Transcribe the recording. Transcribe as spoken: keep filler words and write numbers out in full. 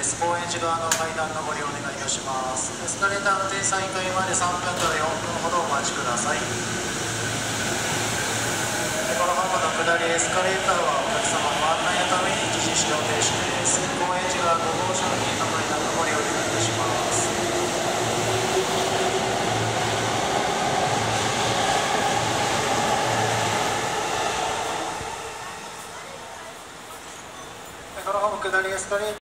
。高円寺側の階段上りお願いいたします。エスカレーターの停車再開までさんぷんからよんぷんほどお待ちください。このままの下りエスカレーターはお客様ご案内のために一時使用停止です。高円寺側ご号車付近の階段上りお願いいたします。このまま下りエスカレーター